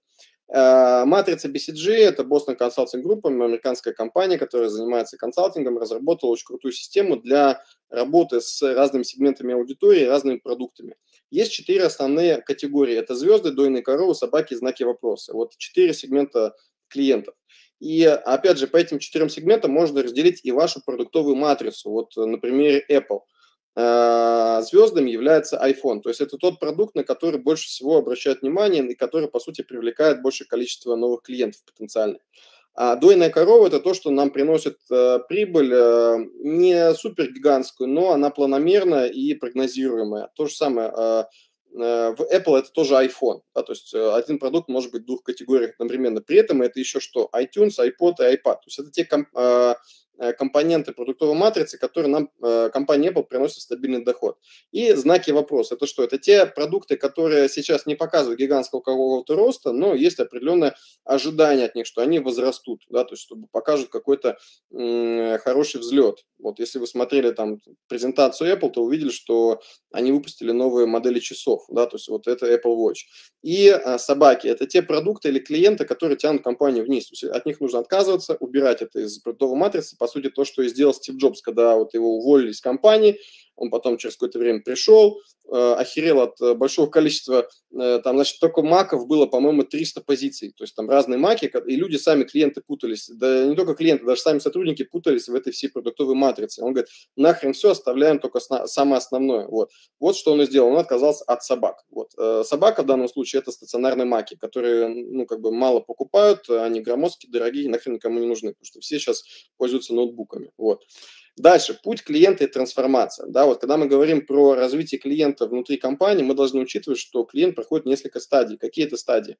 Матрица BCG – это Boston Consulting Group, американская компания, которая занимается консалтингом, разработала очень крутую систему для работы с разными сегментами аудитории, разными продуктами. Есть 4 основные категории. Это звезды, дойные коровы, собаки, знаки вопроса. Вот 4 сегмента клиентов. И, опять же, по этим 4 сегментам можно разделить и вашу продуктовую матрицу. Вот на примере Apple. Звездами является iPhone. То есть это тот продукт, на который больше всего обращают внимание и который, по сути, привлекает большее количество новых клиентов потенциальных. А дойная корова – это то, что нам приносит прибыль не супер гигантскую, но она планомерная и прогнозируемая. То же самое в Apple это тоже iPhone. Да, то есть один продукт может быть в 2 категориях одновременно. При этом это еще что? iTunes, iPod и iPad. То есть это те компоненты продуктовой матрицы, которые нам компания Apple приносит стабильный доход. И знаки вопроса. Это что? Это те продукты, которые сейчас не показывают гигантского какого-то роста, но есть определенное ожидание от них, что они возрастут, да, то есть чтобы покажут какой-то хороший взлет. Вот если вы смотрели там презентацию Apple, то увидели, что они выпустили новые модели часов, да, то есть вот это Apple Watch. И собаки – это те продукты или клиенты, которые тянут компанию вниз. То есть от них нужно отказываться, убирать это из продуктовой матрицы. По сути, то, что и сделал Стив Джобс, когда вот его уволили из компании, он потом через какое-то время пришел, охерел от большого количества, там, значит, только маков было, по-моему, 300 позиций, то есть там разные маки, и люди сами, клиенты путались, да не только клиенты, даже сами сотрудники путались в этой всей продуктовой матрице. Он говорит, нахрен все, оставляем только самое основное. Вот что он и сделал, он отказался от собак. Вот. Собака в данном случае это стационарные маки, которые, ну, как бы мало покупают, они громоздкие, дорогие, нахрен никому не нужны, потому что все сейчас пользуются ноутбуками. Вот. Дальше, путь клиента и трансформация. Да, вот когда мы говорим про развитие клиента внутри компании, мы должны учитывать, что клиент проходит несколько стадий. Какие это стадии?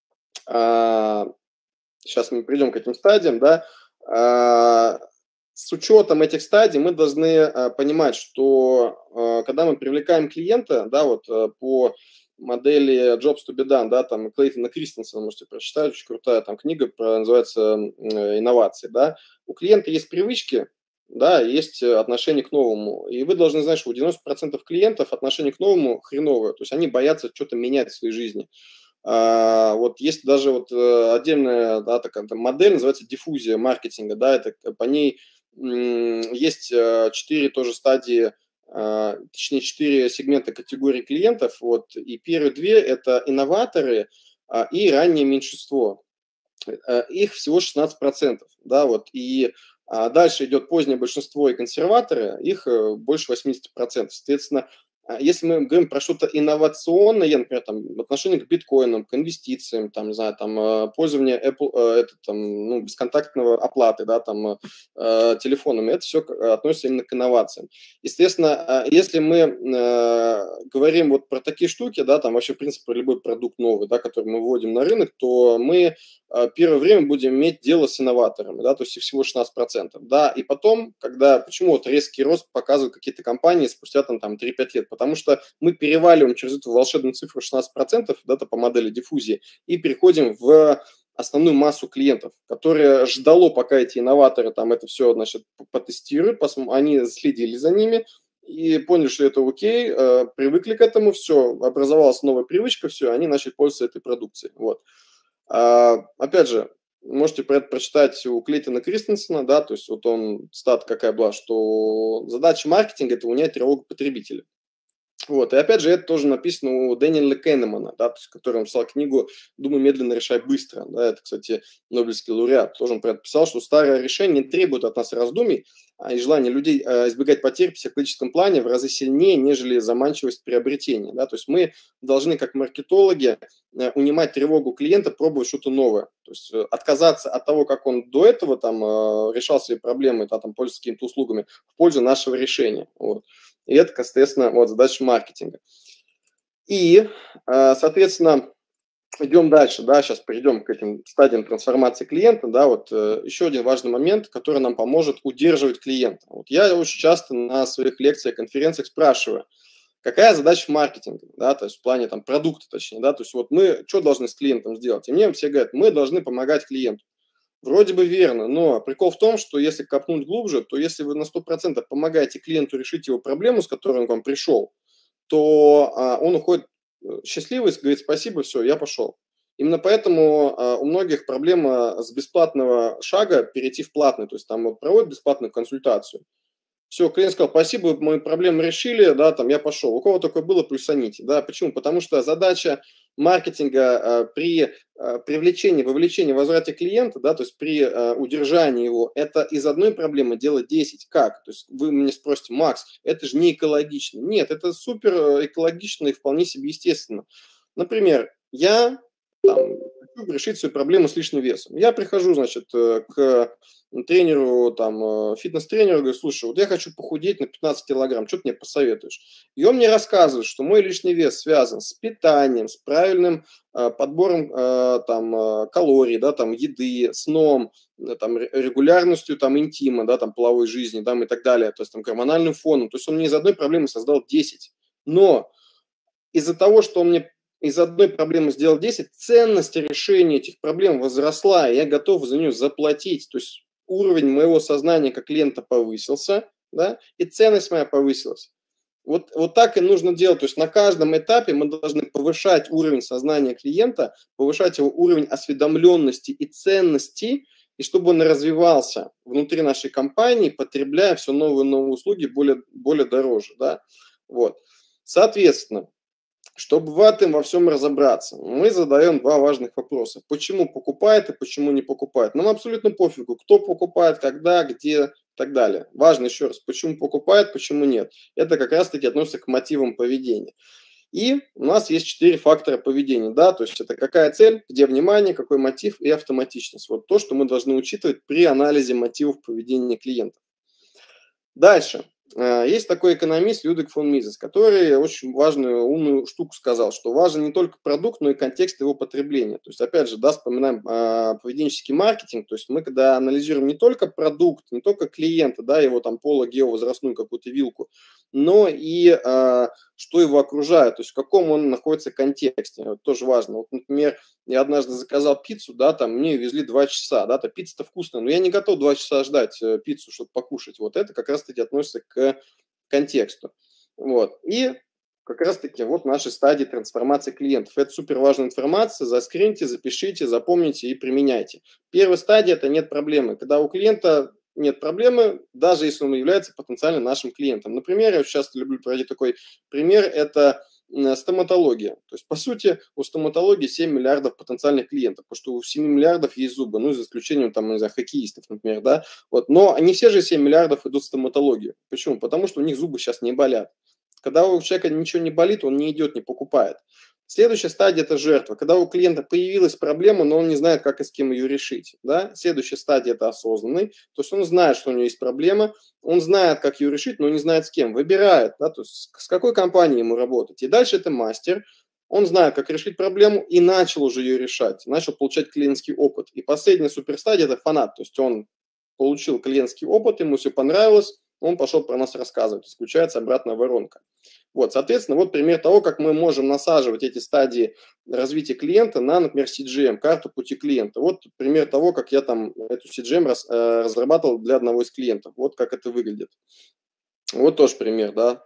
Сейчас мы придем к этим стадиям. Да. С учетом этих стадий мы должны понимать, что когда мы привлекаем клиента, да, вот по модели Jobs to be done, да, там Клейтона Кристенсена можете прочитать, очень крутая там книга, называется «Инновации», да. У клиента есть привычки, да, есть отношение к новому. И вы должны знать, что у 90% клиентов отношение к новому хреновое. То есть они боятся что-то менять в своей жизни. Вот есть даже вот отдельная, да, такая модель, называется диффузия маркетинга. Да, это по ней есть 4 тоже стадии, точнее 4 сегмента категории клиентов. Вот, и первые 2 – это инноваторы и раннее меньшинство. Их всего 16%. Да, вот, и дальше идет позднее большинство и консерваторы, их больше 80%. Соответственно, если мы говорим про что-то инновационное, например, там, отношение к биткоинам, к инвестициям, там, не знаю, там, пользование Apple, ну, бесконтактного оплаты, да, там, телефонами, это все относится именно к инновациям. Естественно, если мы говорим вот про такие штуки, да, там вообще, в принципе, про любой продукт новый, да, который мы вводим на рынок, то мы первое время будем иметь дело с инноваторами, да, то есть всего 16%. Да, и потом, почему вот резкий рост показывают какие-то компании спустя там 3-5 лет, потому что мы переваливаем через эту волшебную цифру 16%, да, по модели диффузии, и переходим в основную массу клиентов, которые ждало, пока эти инноваторы там это все, значит, потестируют, они следили за ними, и поняли, что это окей, привыкли к этому, все, образовалась новая привычка, все, они начали пользоваться этой продукцией. Вот. Опять же, можете про это прочитать у Клейтона Кристенсена, да, то есть вот он, цитата какая была, что задача маркетинга – это унять тревогу потребителя. Вот, и опять же, это тоже написано у Дэниела Кеннемана, да, то есть, который написал книгу «Думай медленно, решай быстро». Да, это, кстати, Нобелевский лауреат. Тоже он про это писал, что старое решение не требует от нас раздумий, и желание людей избегать потерь в психологическом плане в разы сильнее, нежели заманчивость приобретения. Да? То есть мы должны, как маркетологи, унимать тревогу клиента, пробовать что-то новое. То есть отказаться от того, как он до этого там, решал свои проблемы, да, там, пользуясь какими-то услугами, в пользу нашего решения. Вот. И это, соответственно, вот, задача маркетинга. И, соответственно, идем дальше, да, сейчас перейдем к этим стадиям трансформации клиента, да, вот еще один важный момент, который нам поможет удерживать клиента. Вот я очень часто на своих лекциях, конференциях спрашиваю, какая задача маркетинга, да, то есть в плане там продукта, точнее, да, то есть вот мы что должны с клиентом сделать? И мне все говорят, мы должны помогать клиенту. Вроде бы верно, но прикол в том, что если копнуть глубже, то если вы на 100% помогаете клиенту решить его проблему, с которой он к вам пришел, то он уходит счастливый, говорит спасибо, все, я пошел. Именно поэтому у многих проблема с бесплатного шага перейти в платный, то есть там вот проводят бесплатную консультацию. Все, клиент сказал, спасибо, мы проблему решили, да, там я пошел. У кого такое было, плюсаните, да, почему? Потому что задача маркетинга при привлечении, вовлечении, возврате клиента, да, то есть при удержании его, это из одной проблемы делать 10. Как? То есть вы мне спросите, Макс, это же не экологично. Нет, это супер экологично и вполне себе естественно. Например, я там, хочу решить свою проблему с лишним весом. Я прихожу, значит, к тренеру, там, фитнес-тренеру, говорю, слушай, вот я хочу похудеть на 15 килограмм, что ты мне посоветуешь? И он мне рассказывает, что мой лишний вес связан с питанием, с правильным подбором калорий, да, там, еды, сном, там, регулярностью там, интима, да, там, половой жизни там, и так далее, то есть там, гормональным фоном. То есть он мне из одной проблемы создал 10. Но из-за того, что он мне из одной проблемы сделал 10, ценность решения этих проблем возросла, и я готов за нее заплатить. То есть уровень моего сознания как клиента повысился, да, и ценность моя повысилась. Вот так и нужно делать. То есть на каждом этапе мы должны повышать уровень сознания клиента, повышать его уровень осведомленности и ценности, и чтобы он развивался внутри нашей компании, потребляя все новые и новые услуги более дороже. Да? Вот. Соответственно, чтобы в этом во всем разобраться, мы задаем два важных вопроса. Почему покупает и почему не покупает? Нам абсолютно пофигу, кто покупает, когда, где и так далее. Важно еще раз, почему покупает, почему нет. Это как раз-таки относится к мотивам поведения. И у нас есть 4 фактора поведения, да, то есть это какая цель, где внимание, какой мотив и автоматичность. Вот то, что мы должны учитывать при анализе мотивов поведения клиента. Дальше. Есть такой экономист Людвиг фон Мизес, который очень важную, умную штуку сказал, что важен не только продукт, но и контекст его потребления. То есть, опять же, да, вспоминаем поведенческий маркетинг, то есть мы, когда анализируем не только продукт, не только клиента, да, его там поло-геовозрастную какую-то вилку, но и что его окружает, то есть в каком он находится контексте. Это тоже важно. Вот, например, я однажды заказал пиццу, да, там мне ее везли 2 часа, да, то пицца-то вкусная, но я не готов 2 часа ждать пиццу, чтобы покушать. Вот это как раз-таки относится к контексту. Вот. И как раз-таки вот наши стадии трансформации клиентов. Это супер важная информация, заскриньте, запишите, запомните и применяйте. Первая стадия – это нет проблемы. Когда у клиента нет проблемы, даже если он является потенциально нашим клиентом. Например, я часто люблю проводить такой пример, это стоматология. То есть, по сути, у стоматологии 7 миллиардов потенциальных клиентов, потому что у 7 миллиардов есть зубы, ну, за исключением, там, не знаю, хоккеистов, например, да, вот, но не все же 7 миллиардов идут в стоматологию. Почему? Потому что у них зубы сейчас не болят. Когда у человека ничего не болит, он не идет, не покупает. Следующая стадия – это жертва. Когда у клиента появилась проблема, но он не знает, как и с кем ее решить. Да? Следующая стадия – это осознанный. То есть он знает, что у него есть проблема, он знает, как ее решить, но не знает с кем. Выбирает, да? То есть с какой компанией ему работать. И дальше это мастер. Он знает, как решить проблему и начал уже ее решать. Начал получать клиентский опыт. И последняя суперстадия – это фанат. То есть он получил клиентский опыт, ему все понравилось, он пошел про нас рассказывать. Включается обратная воронка. Вот, соответственно, вот пример того, как мы можем насаживать эти стадии развития клиента на, например, CGM, карту пути клиента. Вот пример того, как я там эту CGM разрабатывал для одного из клиентов. Вот как это выглядит. Вот тоже пример, да.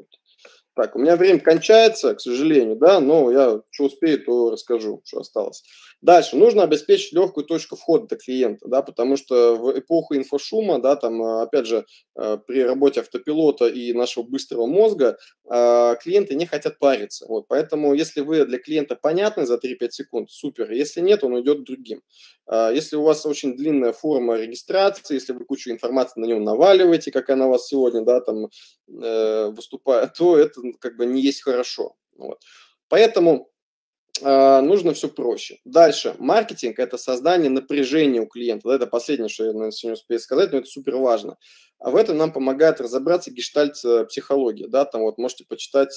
Так, у меня время кончается, к сожалению, да, но я что успею, то расскажу, что осталось. Дальше. Нужно обеспечить легкую точку входа для клиента, да, потому что в эпоху инфошума, да, там, опять же, при работе автопилота и нашего быстрого мозга клиенты не хотят париться. Вот, поэтому, если вы для клиента понятны за 3-5 секунд, супер. Если нет, он уйдет к другим. Если у вас очень длинная форма регистрации, если вы кучу информации на него наваливаете, как она у вас сегодня, да, там, выступает, то это как бы не есть хорошо. Вот. Поэтому нужно все проще. Дальше. Маркетинг – это создание напряжения у клиента. Это последнее, что я сегодня успею сказать, но это супер важно. А в этом нам помогает разобраться гештальт-психология. Да? Там вот можете почитать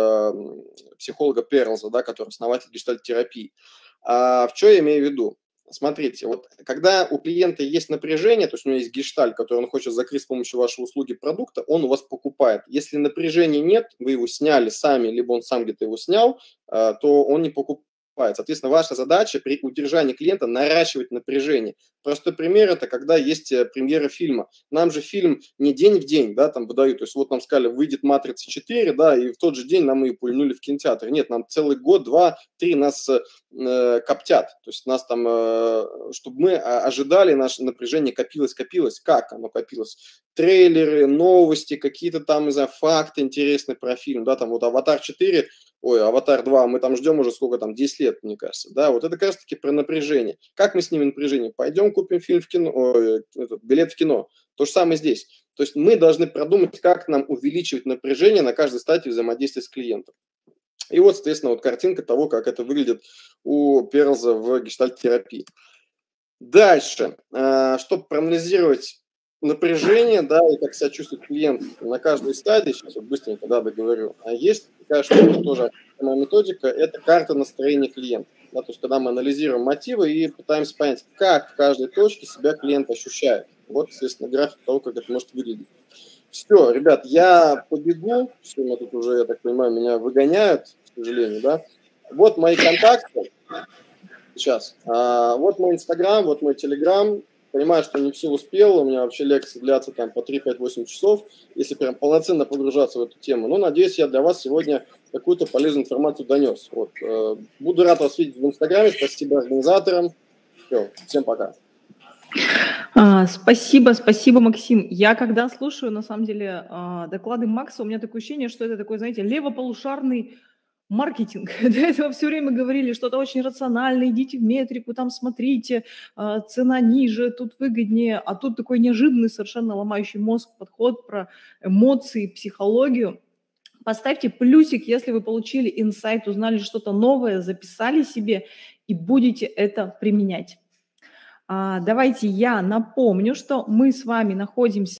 психолога Перлза, да, который основатель гештальт-терапии. В что я имею в виду? Смотрите, вот когда у клиента есть напряжение, то есть у него есть гештальт, который он хочет закрыть с помощью вашей услуги продукта, он у вас покупает. Если напряжения нет, вы его сняли сами, либо он сам где-то его снял, то он не покупает. Соответственно, ваша задача при удержании клиента наращивать напряжение. Простой пример – это когда есть премьера фильма. Нам же фильм не день в день, да, там выдают. То есть вот нам сказали, выйдет «Матрица 4», да, и в тот же день нам ее пульнули в кинотеатр. Нет, нам целый год, 2, 3 нас коптят. То есть нас там, чтобы мы ожидали, наше напряжение копилось. Как оно копилось? Трейлеры, новости, какие-то там, не знаю, факты интересные про фильм, да, там вот «Аватар 4», «Аватар 2», мы там ждем уже сколько там, 10 лет, мне кажется, да, вот это как раз-таки про напряжение. Как мы снимем напряжение? Пойдем купим фильм в кино, билет в кино. То же самое здесь. То есть мы должны продумать, как нам увеличивать напряжение на каждой стадии взаимодействия с клиентом. И вот, соответственно, вот картинка того, как это выглядит у Перлза в гештальт-терапии. Дальше, чтобы проанализировать напряжение, да, и как себя чувствует клиент на каждой стадии, сейчас вот быстренько, да, договорю, есть такая штука тоже, моя методика, это карта настроения клиента, да, то есть когда мы анализируем мотивы и пытаемся понять, как в каждой точке себя клиент ощущает. Вот, естественно, график того, как это может выглядеть. Все, ребят, я побегу, все, мы тут уже, я так понимаю, меня выгоняют, к сожалению, да. Вот мои контакты. Сейчас. Вот мой Инстаграм, вот мой Телеграм. Понимаю, что не все успел. У меня вообще лекции длятся там по 3, 5, 8 часов, если прям полноценно погружаться в эту тему. Но надеюсь, я для вас сегодня какую-то полезную информацию донес. Вот. Буду рад вас видеть в Инстаграме. Спасибо организаторам. Все, всем пока. Спасибо, Максим. Я когда слушаю, на самом деле, доклады Макса, у меня такое ощущение, что это такой, знаете, левополушарный маркетинг. До этого все время говорили, что-то очень рационально, идите в метрику, там смотрите, цена ниже, тут выгоднее, а тут такой неожиданный, совершенно ломающий мозг подход про эмоции, психологию. Поставьте плюсик, если вы получили инсайт, узнали что-то новое, записали себе и будете это применять. Давайте я напомню, что мы с вами находимся